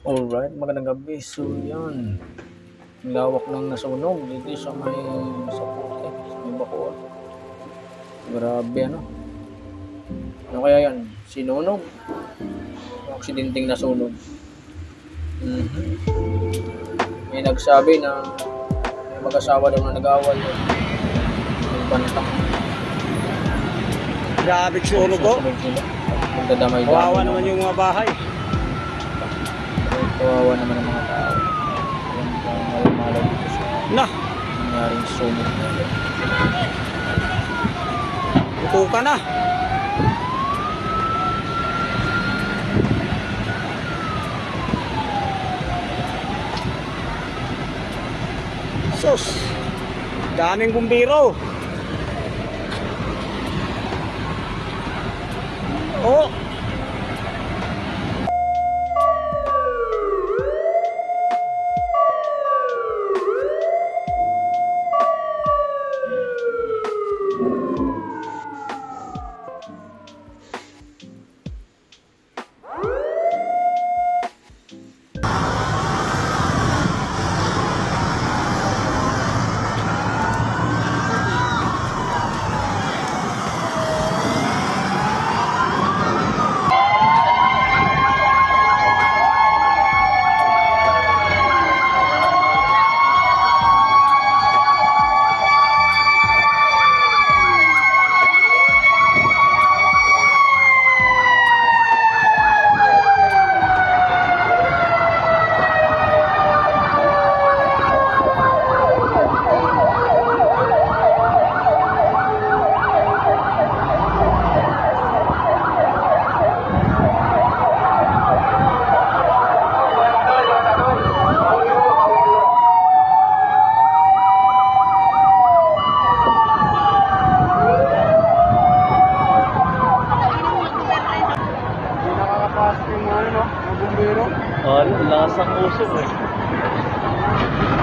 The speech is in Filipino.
Alright, magandang gabi. So yan, ang lawak ng nasunog dito sa Puti, sa may Bacoor. Grabe ano. Ano kaya yan? Sinunog? Aksidenteng nasunog. May nagsabi na may mag-asawa daw na nag-away yun. Yung bantang Grabe sunog ko. susunod nila. Magdadamay-damay. Kawawa naman yung mga bahay. Kawawa naman ang mga tao. Yung malaw dito sa Na, nangyaring sunog na yun. upo ka na. Sus, daming bumbiro. Oh, nakakapasok yung mga bumbiro. Oh, lakas ang usok eh.